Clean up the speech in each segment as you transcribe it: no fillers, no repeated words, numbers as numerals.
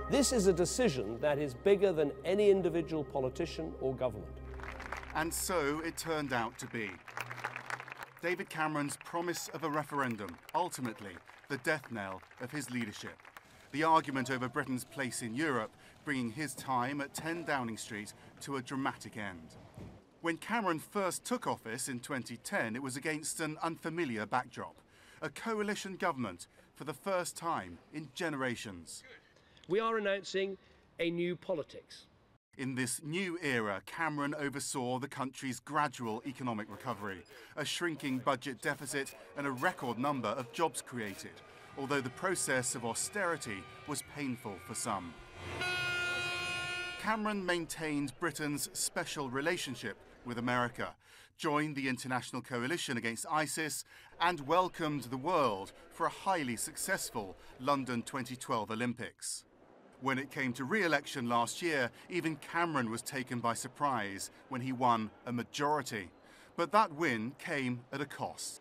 This is a decision that is bigger than any individual politician or government. And so it turned out to be. David Cameron's promise of a referendum, ultimately the death knell of his leadership. The argument over Britain's place in Europe bringing his time at 10 Downing Street to a dramatic end. When Cameron first took office in 2010, it was against an unfamiliar backdrop. A coalition government for the first time in generations. We are announcing a new politics. In this new era, Cameron oversaw the country's gradual economic recovery, a shrinking budget deficit and a record number of jobs created, although the process of austerity was painful for some. Cameron maintained Britain's special relationship with America, joined the international coalition against ISIS and welcomed the world for a highly successful London 2012 Olympics. When it came to re-election last year, even Cameron was taken by surprise when he won a majority. But that win came at a cost.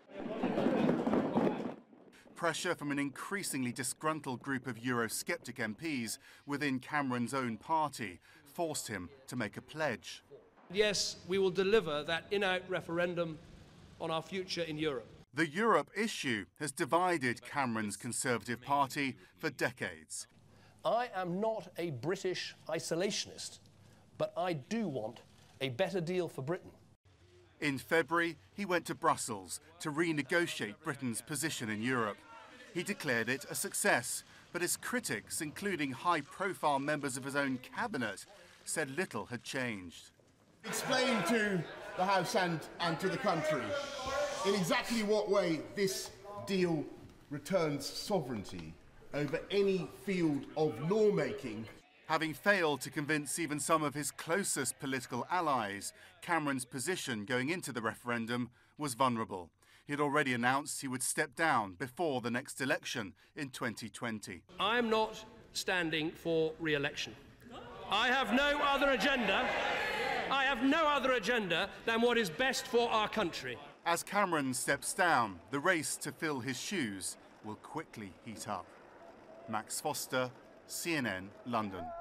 Pressure from an increasingly disgruntled group of Eurosceptic MPs within Cameron's own party forced him to make a pledge. Yes, we will deliver that in-out referendum on our future in Europe. The Europe issue has divided Cameron's Conservative Party for decades. I am not a British isolationist, but I do want a better deal for Britain. In February, he went to Brussels to renegotiate Britain's position in Europe. He declared it a success, but his critics, including high-profile members of his own cabinet, said little had changed. Explain to the House and to the country in exactly what way this deal returns sovereignty over any field of lawmaking. Having failed to convince even some of his closest political allies, Cameron's position going into the referendum was vulnerable. He had already announced he would step down before the next election in 2020. I am not standing for re-election. I have no other agenda. I have no other agenda than what is best for our country. As Cameron steps down, the race to fill his shoes will quickly heat up. Max Foster, CNN, London.